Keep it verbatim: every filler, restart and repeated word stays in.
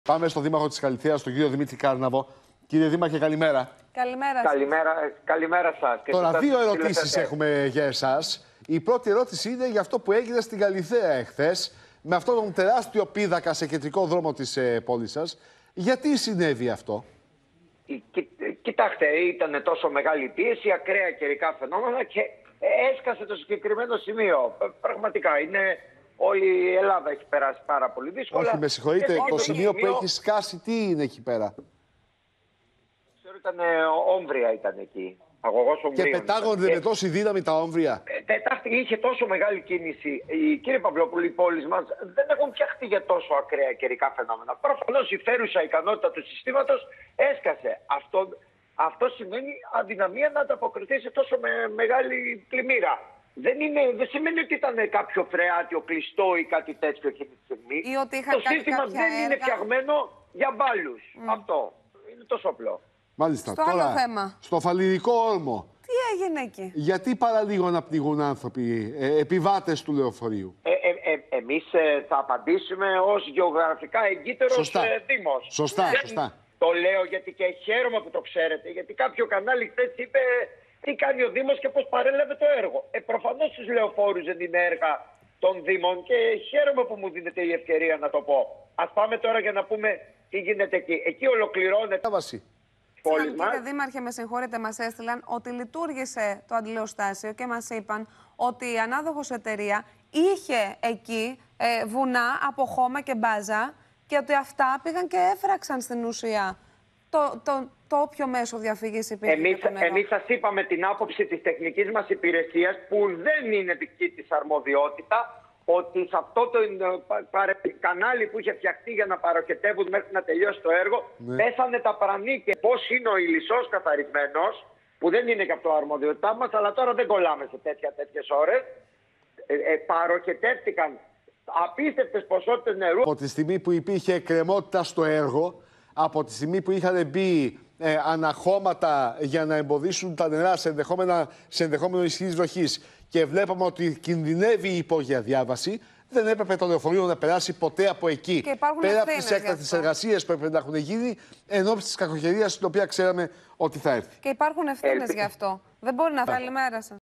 Πάμε στο Δήμαρχο της Καλυθέας, τον κύριο Δημήτρη Κάρναβο. Κύριε Δήμαρχε, καλημέρα. Καλημέρα σας. Καλημέρα, καλημέρα σας. Και Τώρα, δύο σας ερωτήσεις έχουμε για εσάς. Η πρώτη ερώτηση είναι για αυτό που έγινε στην Καλυθέα εχθές, με αυτόν τον τεράστιο πίδακα σε κεντρικό δρόμο της ε, πόλης σας. Γιατί συνέβη αυτό? Κι, κοιτάξτε, ήταν τόσο μεγάλη πίεση, ακραία καιρικά φαινόμενα και έσκασε το συγκεκριμένο σημείο. Πραγματικά είναι. Όλη η Ελλάδα έχει περάσει πάρα πολύ δύσκολα. Όχι, με συγχωρείτε, το σημείο, σημείο που έχει σκάσει, τι είναι εκεί πέρα? Ξέρω, ήταν όμβρια ήταν εκεί. Αγωγός ομβρίων. Και πετάγονται και... με τόση δύναμη τα όμβρια. Πετάχτηκε, είχε τόσο μεγάλη κίνηση. Η, κύριε Παυλόπουλη, οι πόλεις μας δεν έχουν φτιαχτεί για τόσο ακραία καιρικά φαινόμενα. Προφανώς η φέρουσα ικανότητα του συστήματος έσκασε. Αυτό, αυτό σημαίνει αδυναμία να ανταποκριθεί σε τόσο με, μεγάλη πλημμύρα. Δεν, είναι, δεν σημαίνει ότι ήταν κάποιο φρεάτιο κλειστό ή κάτι τέτοιο εκείνη τη στιγμή. Ή ότι είχαν το σύστημα δεν έργα. είναι φτιαγμένο για μπάλους. Mm. Αυτό είναι τόσο απλό. Μάλιστα. Στο Τώρα, άλλο θέμα. Στο Φαλιρικό Όρμο. Τι έγινε εκεί? Γιατί παραλίγο να πνιγούν άνθρωποι, ε, επιβάτες του λεωφορείου? Ε, ε, ε, εμείς ε, θα απαντήσουμε ως γεωγραφικά εγκύτερος ε, Δήμος. Σωστά, Δεν σωστά. Το λέω γιατί και χαίρομαι που το ξέρετε. Γιατί κάποιο κανάλι χθες είπε τι κάνει ο Δήμος και πώς παρέλαβε το έργο. Ε, προφανώς στους λεωφόρους δεν είναι έργα των Δήμων και χαίρομαι που μου δίνετε η ευκαιρία να το πω. Ας πάμε τώρα για να πούμε τι γίνεται εκεί. Εκεί ολοκληρώνεται. Κύριε Δήμαρχε, με συγχωρείτε, μας έστειλαν ότι λειτουργήσε το αντιλιοστάσιο και μας είπαν ότι η ανάδοχος εταιρεία είχε εκεί ε, βουνά από χώμα και μπάζα και ότι αυτά πήγαν και έφραξαν στην ουσία το, το, το όποιο μέσο διαφύγης υπήρχε. Εμείς, εμείς σας είπαμε την άποψη της τεχνικής μας υπηρεσίας, που δεν είναι δική της αρμοδιότητα, ότι σε αυτό το κανάλι που είχε φτιαχτεί για να παροχετεύουν μέχρι να τελειώσει το έργο, ναι, πέσανε τα πρανή. Και πώς είναι ο ηλισσός καθαρισμένος, που δεν είναι και αυτό αρμοδιότητά μας, αλλά τώρα δεν κολλάμε σε τέτοια, τέτοιες ώρες, ε, ε, παροχετεύτηκαν απίστευτες ποσότητες νερού. Από τη στιγμή που υπήρχε εκκρεμότητα στο έργο, από τη στιγμή που είχαν μπει ε, αναχώματα για να εμποδίσουν τα νερά σε, σε ενδεχόμενο ισχύς βροχής και βλέπαμε ότι κινδυνεύει η υπόγεια διάβαση, δεν έπρεπε το λεωφορείο να περάσει ποτέ από εκεί. Πέρα από τις έκτακτες εργασίες που έπρεπε να έχουν γίνει, ενώπιση της κακοκαιρίας, την οποία ξέραμε ότι θα έρθει. Και υπάρχουν ευθύνες γι' αυτό. Δεν μπορεί να. Καλημέρα σας.